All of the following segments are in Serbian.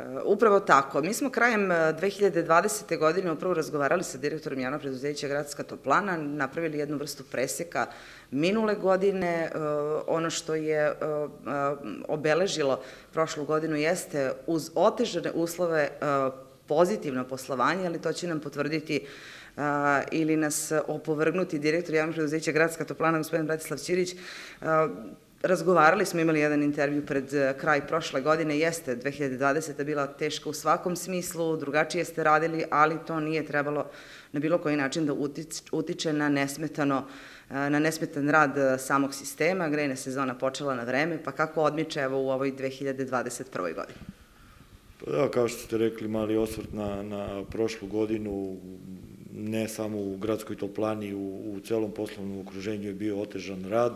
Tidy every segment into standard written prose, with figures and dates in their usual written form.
Upravo tako. Mi smo krajem 2020. godine upravo razgovarali sa direktorom javnog preduzeća Gradska toplana, napravili jednu vrstu preseka minule godine. Ono što je obeležilo prošlu godinu jeste uz otežane uslove pozitivno poslovanje, ali to će nam potvrditi ili nas opovrgnuti direktor javnog preduzeća Gradska toplana, gospodin Bratislav Ćirić. Razgovarali smo, imali jedan intervju pred kraj prošle godine, jeste 2020. bila teška u svakom smislu, drugačije ste radili, ali to nije trebalo na bilo koji način da utiče na nesmetan rad samog sistema. Grejna sezona počela na vreme, pa kako odmiče evo u ovoj 2021. godini? Pa da, kao što ste rekli, mali osvrt na prošlu godinu, ne samo u Gradskoj toplani, u celom poslovnom okruženju je bio otežan rad.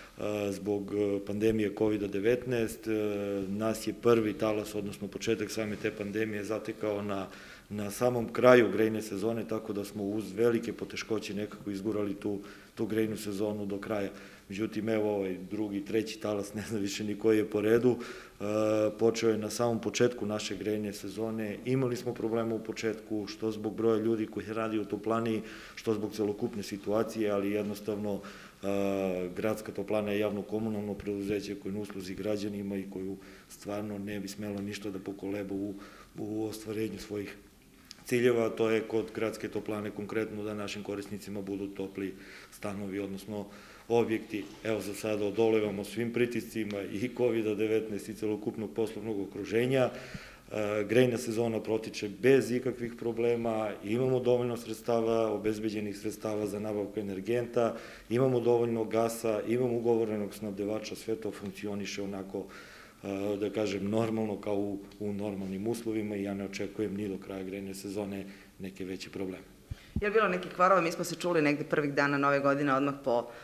Zbog pandemije COVID-19, nas je prvi talas, odnosno početak same te pandemije zatekao na samom kraju grejne sezone, tako da smo uz velike poteškoće nekako izgurali tu grejnu sezonu do kraja. Međutim, evo ovaj drugi, treći talas, ne znam više ni koji je po redu, počeo je na samom početku naše grejne sezone. Imali smo problema u početku, što zbog broja ljudi koji radi u toplani, što zbog celokupne situacije, ali jednostavno Gradska toplana je javno-komunalno preduzeće koje je na usluzi građanima i koju stvarno ne bi smelo ništa da pokoleba u ostvarenju svojih ciljeva. To je kod Gradske toplane konkretno da našim korisnicima budu topli stanovi, odnosno objekti. Evo za sada odolevamo svim pritiscima i COVID-19 i celokupnog poslovnog okruženja. Grejna sezona protiče bez ikakvih problema, imamo dovoljno sredstava, obezbeđenih sredstava za nabavku energenta, imamo dovoljno gasa, imamo ugovorenog snabdevača, sve to funkcioniše onako, da kažem, normalno kao u normalnim uslovima i ja ne očekujem ni do kraja grejne sezone neke veće probleme. Je li bilo nekih kvarova? Mi smo se čuli negde prvih dana nove godine, odmah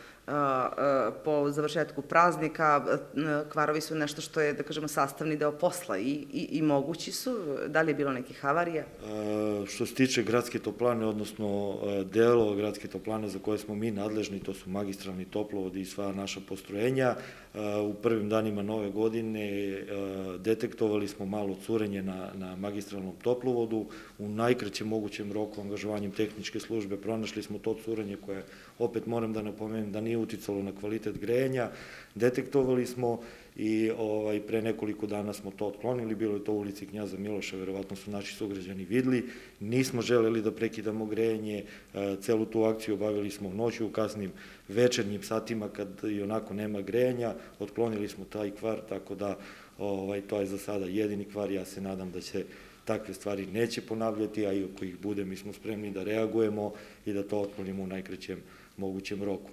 po završetku praznika. Kvarovi su nešto što je, da kažemo, sastavni deo posla i mogući su. Da li je bilo nekih havarija? Što se tiče Gradske toplane, odnosno delova Gradske toplane za koje smo mi nadležni, to su magistralni toplovodi i sva naša postrojenja, u prvim danima nove godine detektovali smo malo curenje na magistralnom toplovodu. U najkraćem mogućem roku angažovanjem tehničke službe pronašli smo to curenje koje, opet moram da napomenem, da nije uticalo na kvalitet grejanja. Detektovali smo i pre nekoliko dana smo to otklonili, bilo je to u ulici Knjaza Miloša, verovatno su naši sugrađani videli. Nismo želeli da prekidamo grejanje, celu tu akciju obavili smo noću, u kasnim večernjim satima kad i onako nema grejanja, otklonili smo taj kvar, tako da to je za sada jedini kvar. Ja se nadam da se takve stvari neće ponavljati, a i ako ih bude, mi smo spremni da reagujemo i da to otklonimo u najkraćem mogućem roku.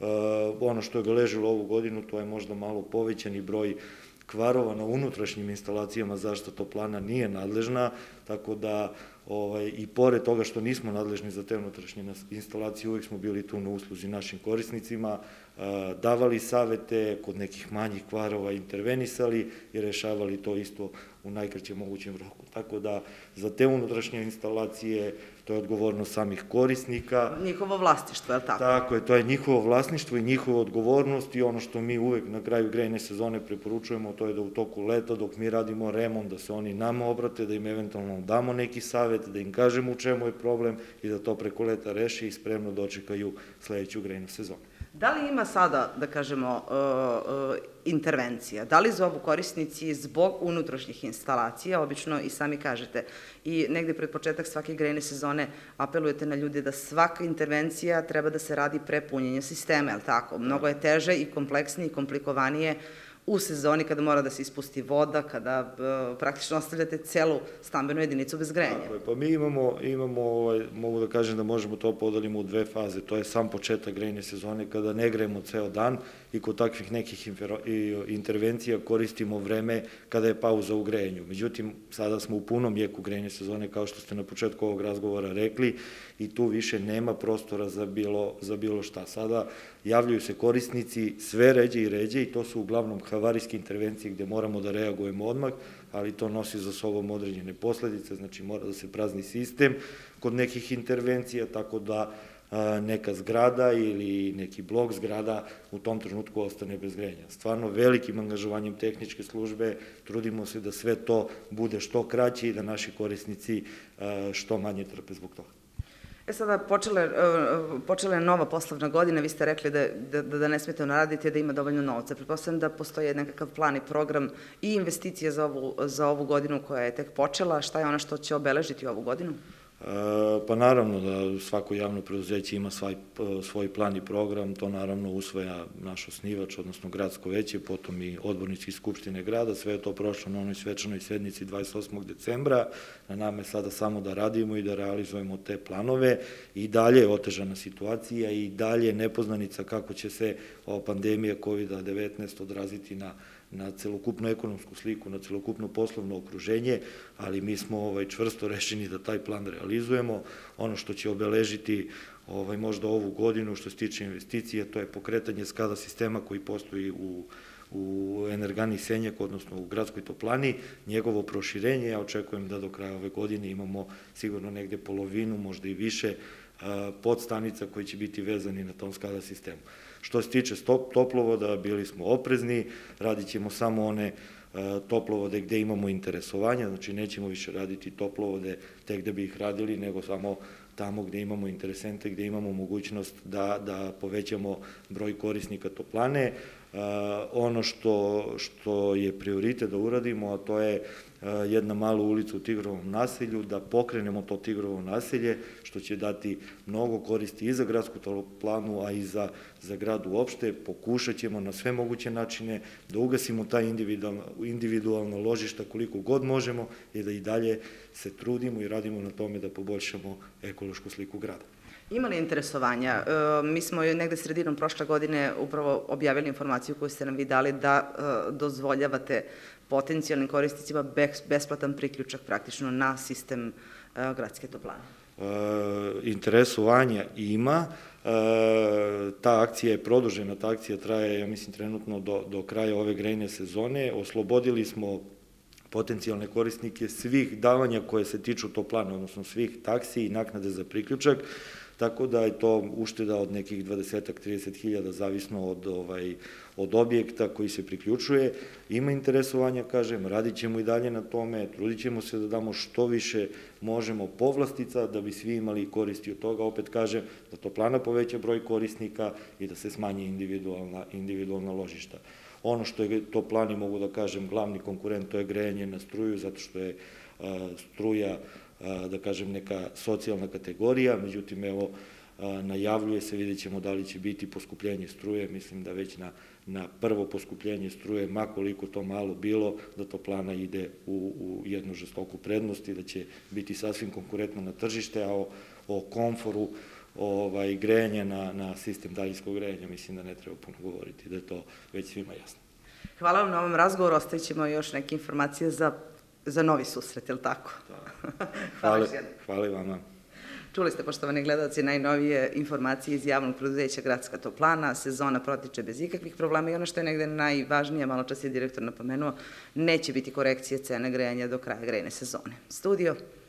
Ono što je obeležilo ovu godinu, to je možda malo povećani broj kvarova na unutrašnjim instalacijama zašto toplana nije nadležna, tako da i pored toga što nismo nadležni za te unutrašnje instalacije, uvek smo bili tu na usluzi našim korisnicima, davali savete, kod nekih manjih kvarova intervenisali i rešavali to isto u najkraćem mogućem roku. Tako da za te unutrašnje instalacije to je odgovornost samih korisnika. Njihovo vlasništvo, je li tako? Tako je, to je njihovo vlasništvo i njihova odgovornost i ono što mi uvek na kraju grejne sezone preporučujemo, to je da u toku leta dok mi radimo remont, da se oni nama obrate, da im eventualno damo neki savet, da im kažemo u čemu je problem i da to preko leta reši i spremno dočekaju sledeću grejnu sezonu. Da li ima sada, da kažemo, intervencija? Da li zovu korisnici zbog unutrašnjih instalacija, obično i sami kažete, i negde pred početak svake grejne sezone apelujete na ljude da svaka intervencija treba da se radi pre punjenja sistema, je li tako? Mnogo je teže i kompleksnije i komplikovanije u sezoni kada mora da se ispusti voda, kada praktično ostavljate celu stambenu jedinicu bez grejanja. Tako je, pa mi imamo, mogu da kažem da možemo to podelimo u dve faze, to je sam početak grejne sezone kada ne grejemo ceo dan i kod takvih nekih intervencija koristimo vreme kada je pauza u grejanju. Međutim, sada smo u punom jeku grejne sezone, kao što ste na početku ovog razgovora rekli, i tu više nema prostora za bilo šta. Sada javljaju se korisnici sve ređe i ređe i to su uglavnom havarijske intervencije gde moramo da reagujemo odmah, ali to nosi za sobom određene posledice, znači mora da se prazni sistem kod nekih intervencija, tako da neka zgrada ili neki blok zgrada u tom trenutku ostane bez grejanja. Stvarno velikim angažovanjem tehničke službe trudimo se da sve to bude što kraće i da naši korisnici što manje trpe zbog toga. Sada počela je nova poslovna godina, vi ste rekli da ne smetano radite, da ima dovoljno novca. Pretpostavljam da postoji nekakav plan i program i investicije za ovu godinu koja je tek počela. Šta je ono što će obeležiti ovu godinu? Pa naravno da svako javno preduzeće ima svoj plan i program, to naravno usvaja naš osnivač, odnosno gradsko veće, potom i odbornici iz Skupštine grada, sve je to prošlo na onoj svečanoj sednici 28. decembra, na nama je sada samo da radimo i da realizujemo te planove i dalje je otežana situacija i dalje je nepoznanica kako će se ova pandemija COVID-19 odraziti na celokupnu ekonomsku sliku, na celokupno poslovno okruženje, ali mi smo čvrsto rešeni da taj plan realizujemo. Ono što će obeležiti možda ovu godinu što se tiče investicije, to je pokretanje SCADA sistema koji postoji u Energani Senjak, odnosno u gradskoj toplani, njegovo proširenje. Ja očekujem da do kraja ove godine imamo sigurno negde polovinu, možda i više podstanica koji će biti vezani na tom SCADA sistemu. Što se tiče toplovoda, bili smo oprezni, radit ćemo samo one toplovode gde imamo interesovanja, znači nećemo više raditi toplovode tek da bi ih radili, nego samo tamo gde imamo interesente, gde imamo mogućnost da povećamo broj korisnika toplane. Ono što je prioritet da uradimo, a to je jedna mala ulica u Tigrovom naselju, da pokrenemo to Tigrovo naselje, što će dati mnogo koristi i za gradsku toplanu, a i za grad uopšte. Pokušat ćemo na sve moguće načine da ugasimo ta individualna ložišta koliko god možemo i da i dalje se trudimo i radimo na tome da poboljšamo ekološku sliku grada. Ima li interesovanja? Mi smo negde sredinom prošle godine upravo objavili informaciju koju ste nam vi dali da dozvoljavate potencijalnim korisnicima besplatan priključak praktično na sistem gradske toplane. Interesovanja ima, ta akcija je produžena, ta akcija traje, ja mislim, trenutno do kraja ove grejne sezone. Oslobodili smo potencijalne korisnike svih davanja koje se tiču toplane, odnosno svih taksi i naknade za priključak, tako da je to ušteda od nekih 20-30 hiljada, zavisno od objekta koji se priključuje. Ima interesovanja, kažem, radit ćemo i dalje na tome, trudit ćemo se da damo što više možemo povlastica, da bi svi imali koristi od toga. Opet kažem, da toplana poveća broj korisnika i da se smanji individualna ložišta. Ono što je toplani, mogu da kažem, glavni konkurent, to je grejanje na struju, zato što je struja, da kažem, neka socijalna kategorija, međutim, evo, najavljuje se, vidjet ćemo da li će biti poskupljenje struje, mislim da već na prvo poskupljenje struje, makoliko to malo bilo, da toplana ide u jednu žestoku prednost i da će biti sasvim konkurentna na tržište, a o komforu grejanja na sistem daljinskog grejanja mislim da ne treba puno govoriti, da je to već svima jasno. Hvala vam na ovom razgovoru, ostavit ćemo još neke informacije za novi susret, je li tako? Hvala i vama. Čuli ste, poštovani gledalci, najnovije informacije iz javnog preduzeća Gradska toplana. Sezona protiče bez ikakvih problema i ono što je negde najvažnije, malo čas je direktor napomenuo, neće biti korekcije cene grejanja do kraja grejne sezone. Studio.